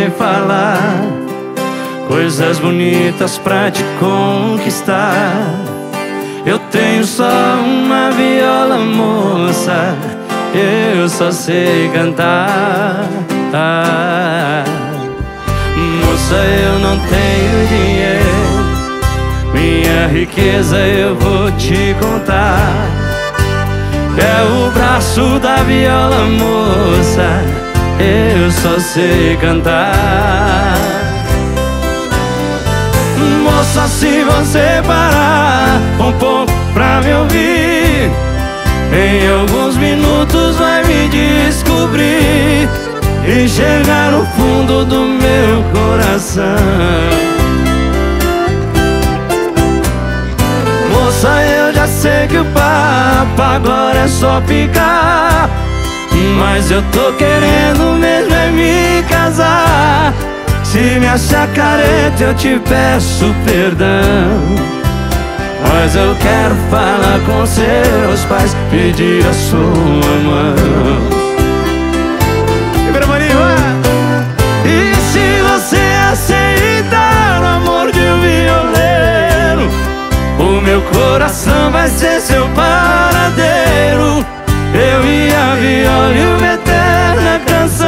me falar coisas bonitas pra te conquistar. Eu tenho só uma viola, moça, eu só sei cantar. Moça, eu não tenho dinheiro, minha riqueza eu vou te contar. É o braço da viola, moça, eu só sei cantar. Moça, se você parar um pouco pra me ouvir, em alguns minutos vai me descobrir e chegar no fundo do meu coração. Moça, eu já sei que o papo agora é só ficar, mas eu tô querendo mesmo é me casar. Se me achar careta eu te peço perdão, mas eu quero falar com seus pais, pedir a sua mão. E se você aceitar o amor de um violeiro, o meu coração vai ser seu paradeiro. Eu e a viola e uma eterna canção.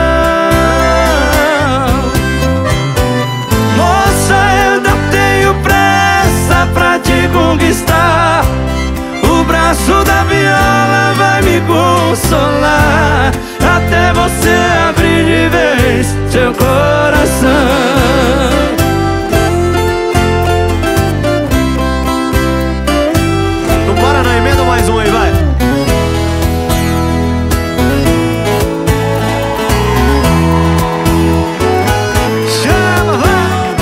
Moça, eu ainda tenho pressa pra te conquistar. O braço da viola vai me consolar, até você abrir de vez seu coração. Não para não, emenda mais um aí, vai. Chama, vai.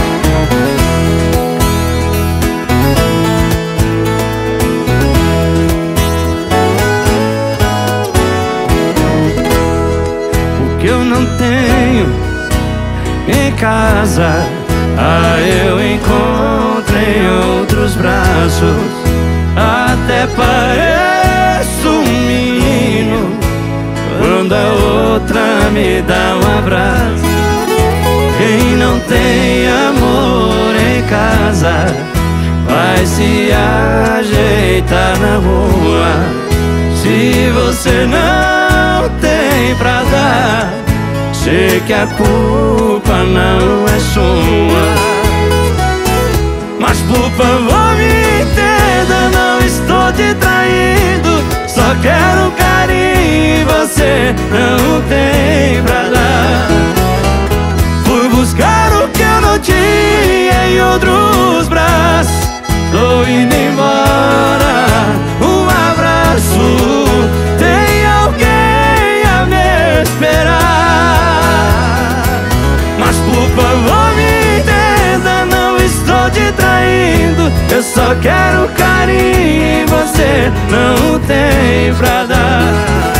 O que eu não tenho em casa, eu encontro em outros braços. Até pareço um menino quando a outra me dá um abraço. Quem não tem amor em casa vai se ajeitar na rua. Se você não tem pra dar, sei que a culpa não é sua. Mas por favor me entenda, não estou te traindo, só quero carinho e você não tem pra dar. Fui buscar o que eu não tinha em outros braços, tô indo embora, um abraço, tem alguém a me esperar. Mas por favor me entenda, não estou te traindo, eu só quero carinho e você não tem pra dar.